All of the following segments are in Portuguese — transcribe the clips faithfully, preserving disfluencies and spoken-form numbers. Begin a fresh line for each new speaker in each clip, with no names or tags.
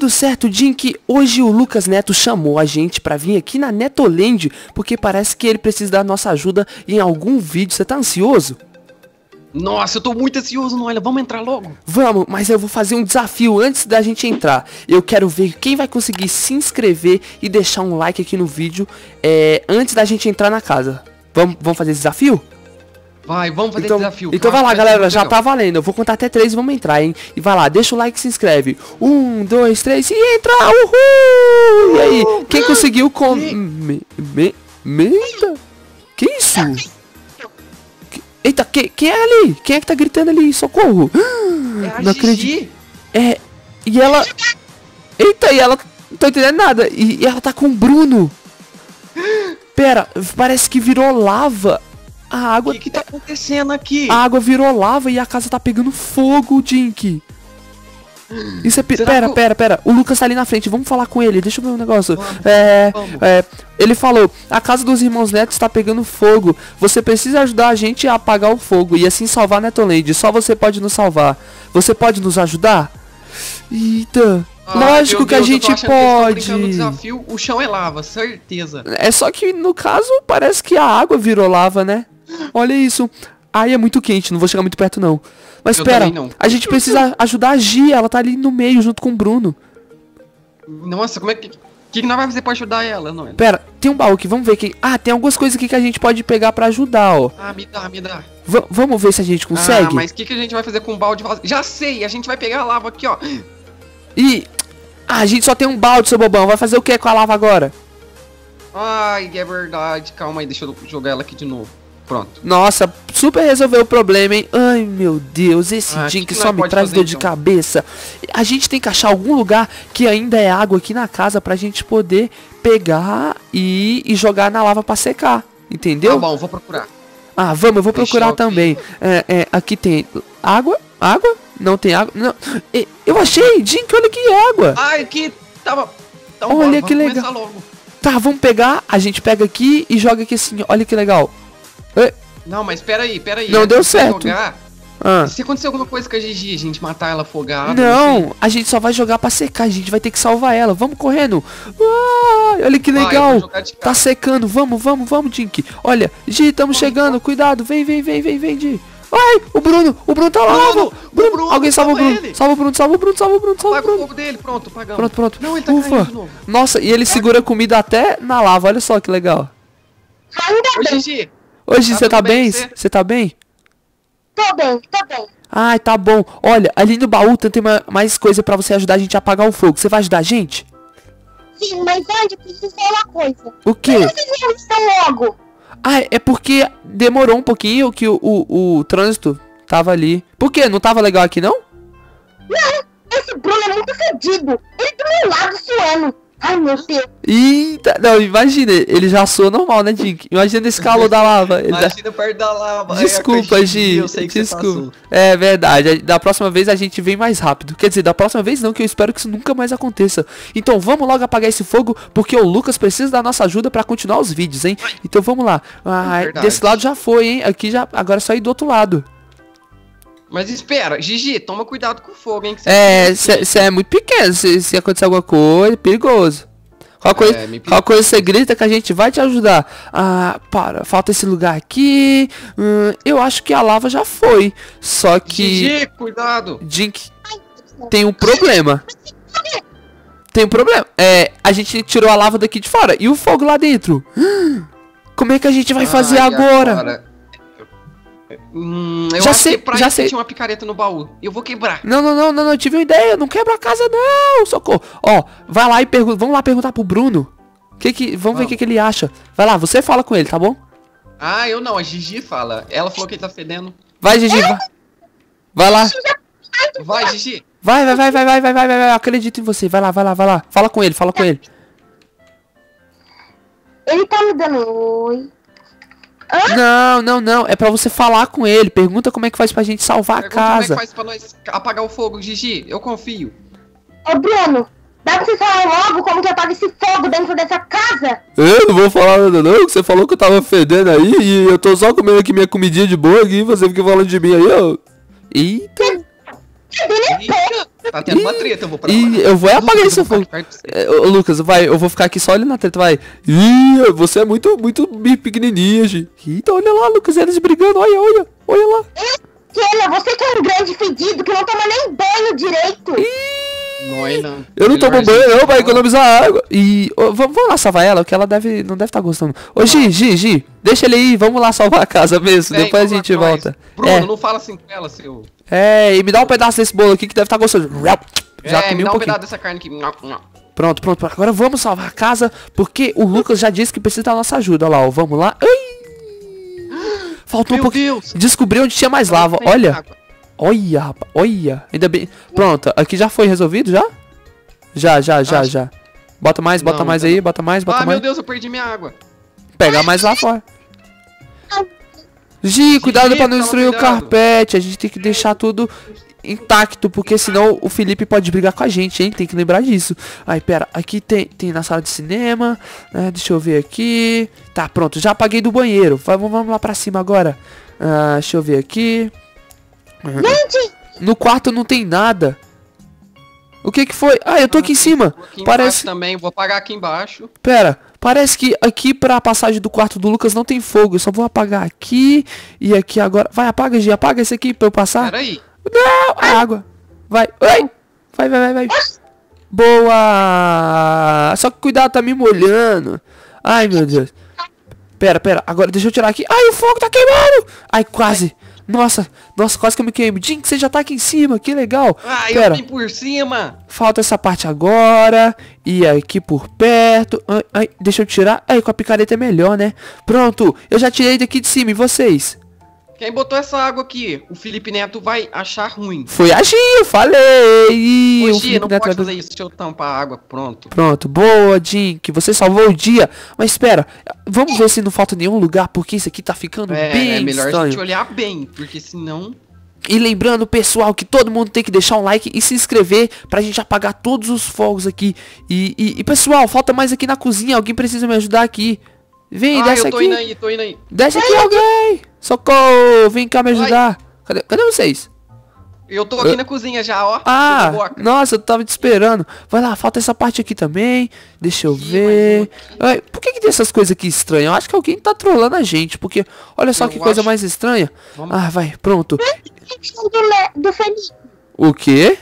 tudo certo, Dink? Hoje o Lucas Neto chamou a gente pra vir aqui na Netoland, porque parece que ele precisa da nossa ajuda em algum vídeo. Você tá ansioso?
Nossa, eu tô muito ansioso, Noela. Vamos entrar logo?
Vamos, mas eu vou fazer um desafio antes da gente entrar. Eu quero ver quem vai conseguir se inscrever e deixar um like aqui no vídeo é, antes da gente entrar na casa. Vamos, vamos fazer esse desafio?
Vai, vamos fazer
então,
esse desafio.
Então vai lá, galera, já tá valendo. Eu vou contar até três e vamos entrar, hein? E vai lá, deixa o like e se inscreve. Um, dois, três e entra! Uhul! E aí, quem conseguiu com... Me... Me... Me... Eita! Que isso? Que... Eita, que... quem é ali? Quem é que tá gritando ali? Socorro!
É a
Não acredito. É... E ela... Eita, e ela... Não tô entendendo nada. E, e ela tá com o Bruno. Pera, parece que virou lava. A água...
O que que tá acontecendo aqui?
A água virou lava e a casa tá pegando fogo, Dink. Isso é...
Será
Pera,
que...
pera, pera. O Lucas tá ali na frente. Vamos falar com ele. Deixa eu ver um negócio.
Vamos,
é,
vamos.
é... Ele falou... A casa dos irmãos Netos tá pegando fogo. Você precisa ajudar a gente a apagar o fogo e assim salvar a Netoland. Só você pode nos salvar. Você pode nos ajudar? Eita...
Ah,
lógico que
Deus,
a gente pode.
No desafio, o chão é lava, certeza.
É só que no caso parece que a água virou lava, né? Olha isso. Ai, é muito quente, não vou chegar muito perto não. Mas
Eu
espera,
não.
a gente precisa ajudar a Gia, ela tá ali no meio junto com o Bruno.
Nossa, como é que... O que, que nós vamos fazer pra ajudar ela, não é?
Pera, tem um baú aqui, vamos ver quem... Ah, tem algumas coisas aqui que a gente pode pegar pra ajudar, ó.
Ah, me dá, me dá.
V vamos ver se a gente consegue?
Ah, mas o que, que a gente vai fazer com o balde vazio? Já sei, a gente vai pegar a lava aqui, ó.
E... Ah, a gente só tem um balde, seu bobão. Vai fazer o que com a lava agora?
Ai, é verdade. Calma aí, deixa eu jogar ela aqui de novo. Pronto.
Nossa, super resolveu o problema, hein? Ai, meu Deus, esse
ah,
Dink
que que
só me traz
fazer,
dor de
então?
cabeça. A gente tem que achar algum lugar que ainda é água aqui na casa pra gente poder pegar e, e jogar na lava pra secar. Entendeu?
Tá bom, vou procurar.
Ah, vamos, eu vou procurar
Deixa eu
também. É, é, aqui tem água? Água? Não tem água? Não. É, eu achei, Dink, olha que água.
Ai, aqui tava... Então,
Olha
bora,
que
vamos
legal.
começar logo.
Tá, vamos pegar, a gente pega aqui e joga aqui assim, olha que legal. É,
Não, mas peraí, peraí.
Não
antes
deu
de você
certo.
Jogar,
ah.
se acontecer alguma coisa com a Gigi, a gente matar ela afogada...
Não, a gente só vai jogar pra secar, a gente vai ter que salvar ela. Vamos correndo. Ai, olha que
Vai, eu
legal.
vou jogar de
Tá
cara.
secando, vamos, vamos, vamos, Dink. Olha, Gi, estamos chegando, cuidado. Vem, vem, vem, vem, vem, Gi. Ai, o Bruno, o Bruno tá lá.
Bruno,
Bruno,
o Bruno,
alguém salva o
salva
Bruno.
ele.
Salva o Bruno, salva o Bruno, salva o Bruno, salva o
Apaga o
Bruno.
fogo dele, pronto, apagamos.
Pronto, pronto.
Não, ele tá
Ufa.
caindo de novo.
Nossa, e ele segura comida até na lava, olha só que legal.
Ô, Gigi.
Hoje
Tá
você
tudo
tá
bem
bem?
com você?
Você tá bem?
Tô bem, tô bem.
Ai, tá bom. Olha, ali no baú tem uma, mais coisa pra você ajudar a gente a apagar o fogo. Você vai ajudar a gente?
Sim, mas antes preciso falar uma coisa.
O quê?
Por que vocês não estão logo?
Ah, é porque demorou um pouquinho que o, o, o trânsito tava ali. Por quê? Não tava legal aqui, não?
Não, esse Bruno é muito fedido. Ele do meu lado suando. Ai, meu Deus.
Eita, não, imagina, ele já soa normal, né, Dink? Imagina esse calor da lava. Ele dá-
Imagina perto da lava.
Desculpa,
Ai,
Gi,
eu sei que
desculpa.
Você passou.
É verdade, da próxima vez a gente vem mais rápido. Quer dizer, da próxima vez não, que eu espero que isso nunca mais aconteça. Então vamos logo apagar esse fogo, porque o Lucas precisa da nossa ajuda pra continuar os vídeos, hein? Então vamos lá. Ah,
Verdade.
desse lado já foi, hein? Aqui já, agora é só ir do outro lado.
Mas espera, Gigi, toma cuidado com o fogo, hein? Que
É,
você-
você é muito pequeno, se, se acontecer alguma coisa, é perigoso. Qual coisa,
É, me pe-
qual coisa você grita que a gente vai te ajudar. Ah, para, falta esse lugar aqui. Hum, eu acho que a lava já foi. Só que
Gigi, cuidado.
Dink tem um problema. Tem um problema. É, a gente tirou a lava daqui de fora. E o fogo lá dentro? Como é que a gente vai fazer
Ai,
agora?
Hum, eu
Já
acho
sei-
que pra
já
isso
sei.
tinha uma picareta no baú. Eu vou quebrar.
Não, não, não, não, não, eu tive uma ideia. Não quebra a casa, não. Socorro. Ó, vai lá e pergunta. Vamos lá perguntar pro Bruno. Que que, vamos, ver o
Vamos.
que, que ele acha. Vai lá, você fala com ele, tá bom?
Ah, eu não, a Gigi fala. Ela falou que ele tá fedendo.
Vai, Gigi, vai. Vai lá.
Vai, Gigi.
Vai, vai, vai, vai, vai, vai, vai, vai, vai. Acredito em você. Vai lá, vai lá, vai lá. Fala com ele, fala com ele.
Ele tá me dando oi. Hã?
Não, não, não. É pra você falar com ele. Pergunta como é que faz pra gente salvar a
Pergunta como é que
casa.
faz pra nós apagar o fogo, Gigi. Eu confio.
Ô, Bruno, dá pra você falar logo como que apaga esse fogo dentro dessa casa?
Eu não vou falar nada não, que você falou que eu tava fedendo aí e eu tô só comendo aqui minha comidinha de boa aqui e você fica falando de mim aí, ó. Eita.
Fedendo é pouco.
Tá tendo uma treta, eu vou pra lá.
Ih, eu vou é apagar
Lucas,
esse
eu vou
fogo.
ficar aqui perto de você.
É, ô, Lucas, vai, eu vou ficar aqui só olhando a treta, vai. Ih, você é muito, muito pequenininha, gente. Eita, olha lá, Lucas, eles brigando, olha, olha, olha lá.
Keila, você que é um grande fedido que não toma nem banho direito.
Não, é não.
Eu não tomo
Melhorzinho
banho não,
que
vai
ela-
economizar água. E ô, vamos, vamos lá salvar ela, que ela deve, não deve estar gostando. Ô, Gi, Gi, Gi, deixa ele aí, vamos lá salvar a casa mesmo,
Vem,
depois a
vamos lá
gente
pra nós.
volta.
Bruno,
É.
não fala assim com ela, seu...
É, e me dá um pedaço desse bolo aqui que deve estar gostoso. Já
é,
comi
me
um
dá um
pouquinho.
pedaço dessa carne aqui.
Pronto, pronto, pronto. Agora vamos salvar a casa, porque o Lucas já disse que precisa da nossa ajuda. Olha lá, ó, vamos lá. Ai! Faltou um
Meu
pouquinho.
Deus!
Descobri onde tinha mais lava.
Tem
Olha,
água.
olha, rapaz, olha. Ainda bem. Pronto, aqui já foi resolvido já? Já, já, já,
Acho-
já. Bota mais, bota
Não,
mais
ainda
aí, bota mais, bota
Ah,
mais.
meu Deus, eu perdi minha água.
Pega mais lá fora. Gi, cuidado pra não
toma
destruir o
cuidado.
carpete. A gente tem que deixar tudo intacto, porque senão o Felipe pode brigar com a gente, hein? Tem que lembrar disso. Aí, pera, aqui tem, tem na sala de cinema, né? Deixa eu ver aqui. Tá, pronto, já apaguei do banheiro. Vamos, vamos lá pra cima agora. Ah, deixa eu ver aqui.
Gente,
No quarto não tem nada. O que que foi? Ah, eu tô aqui em cima.
Vou aqui
Parece...
embaixo também, vou apagar aqui embaixo.
Pera, parece que aqui pra passagem do quarto do Lucas não tem fogo. Eu só vou apagar aqui e aqui agora. Vai, apaga, Gi, apaga esse aqui pra eu passar.
Pera aí.
Não, a água. Vai, vai, vai, vai, vai, vai. Boa. Só que cuidado, tá me molhando. Ai, meu Deus. Pera, pera, agora deixa eu tirar aqui. Ai, o fogo tá queimando. Ai, quase. Nossa, nossa, quase que eu me queimo. Jink, você já tá aqui em cima, que legal.
Ah, eu
Pera,
vim por cima.
falta essa parte agora. E aqui por perto. Ai, ai, deixa eu tirar. Ai, com a picareta é melhor, né? Pronto, eu já tirei daqui de cima. E vocês?
Quem botou essa água aqui? O Felipe Neto vai achar ruim.
Foi a Gi, eu falei. Ih, o
Hoje
Felipe
não
Neto
pode
vai-
fazer isso. Deixa eu tampar a água. Pronto.
Pronto, boa, Jink, você salvou o dia. Mas espera, vamos ver se não falta nenhum lugar, porque isso aqui tá ficando
É,
bem
é melhor a
estranho.
gente olhar bem, porque senão...
E lembrando, pessoal, que todo mundo tem que deixar um like e se inscrever pra gente apagar todos os fogos aqui. E, e, e, pessoal, falta mais aqui na cozinha, alguém precisa me ajudar aqui. Vem,
Ah,
desce
eu tô
aqui.
indo aí, tô indo aí.
Desce aqui alguém. Socorro, vem cá me ajudar. Cadê, cadê vocês?
Eu tô aqui na cozinha já, ó.
Ah,
Tudo boca.
nossa, eu tava te esperando. Vai lá, falta essa parte aqui também. Deixa eu
Ih,
ver.
mas
Ai, por que que tem essas coisas aqui estranhas? Eu acho que alguém tá trolando a gente, porque olha só
Eu
que coisa
acho-
mais estranha.
Vamos-
Ah, vai, pronto.
questão do, Le- do Felipe.
O quê?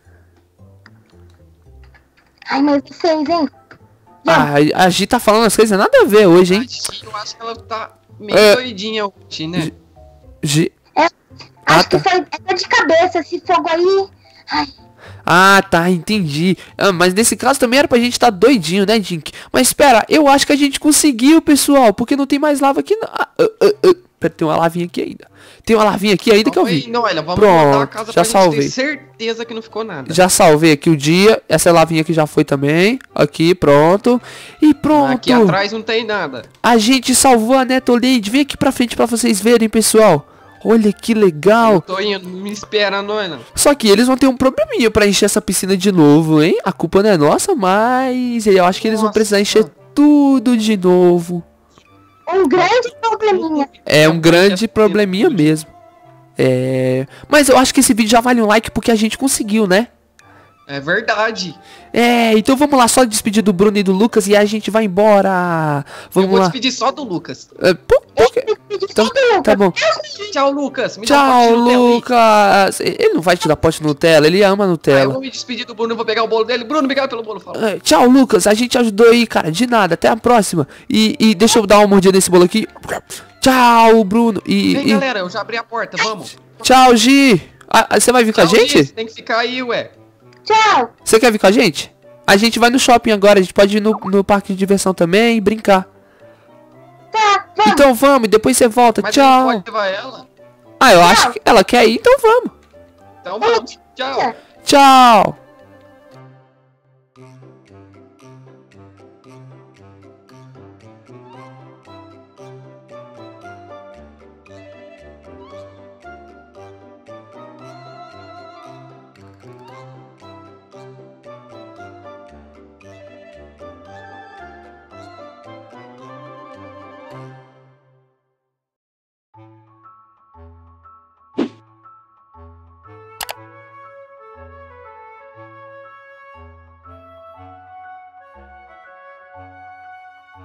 Ai, mas vocês, hein?
Ah, a a Gi tá falando as coisas nada a ver hoje, hein?
Eu acho que ela tá meio
É.
doidinha hoje, né?
Gi...
Acho
Ah,
que
tá.
foi é dor de cabeça esse fogo aí. Ai,
Ah, tá, entendi. Ah, mas nesse caso também era pra gente tá doidinho, né, Jink? Mas espera, eu acho que a gente conseguiu, pessoal, porque não tem mais lava aqui não. Ah, ah, ah, ah. Pera, tem uma lavinha aqui ainda. Tem uma lavinha aqui ainda que eu vi.
Não, olha, vamos
Pronto,
montar a casa
já
pra
salvei.
gente ter certeza que não ficou nada.
Já salvei aqui o dia. Essa lavinha aqui já foi também. Aqui, pronto. E pronto.
Aqui atrás não tem nada.
A gente salvou a Netoleide. Vem aqui pra frente pra vocês verem, pessoal. Olha que
Eu
legal.
tô indo, me espera, não é não.
Só que eles vão ter um probleminha pra encher essa piscina de novo, hein? A culpa não é nossa, mas eu acho que eles vão
Nossa.
precisar encher tudo de novo.
um grande probleminha.
É um grande
Essa
probleminha
tudo.
mesmo. É... Mas eu acho que esse vídeo já vale um like porque a gente conseguiu, né?
É verdade.
É, então vamos lá, só despedir do Bruno e do Lucas e a gente vai embora.
Eu
Vamos
vou
lá.
despedir só do Lucas.
É, por- por quê? Então, tá bom.
Tchau, Lucas. Me dá um
Tchau,
pote de Nutella aí.
Lucas. Ele não vai te dar pote de Nutella, ele ama
Ah, eu
Nutella.
vou me despedir do Bruno, eu vou pegar o bolo dele. Bruno, obrigado pelo bolo. Fala.
É, tchau, Lucas. A gente ajudou aí, cara. De nada. Até a próxima. E, e deixa eu dar uma mordida nesse bolo aqui. Tchau, Bruno. E,
Vem,
e-
galera, eu já abri a porta, vamos.
tchau, Gi. Ah, ah, você vai vir com a
Tchau,
gente?
Liz, tem que ficar aí, ué.
Tchau.
Você quer vir com a gente? A gente vai no shopping agora. A gente pode ir no, no parque de diversão também e brincar.
Tá, vamos.
Então vamos, depois você volta.
Mas a gente
Tchau.
pode levar ela?
Ah, eu acho que ela quer ir, então vamos.
Então vamos. Tchau.
Tchau.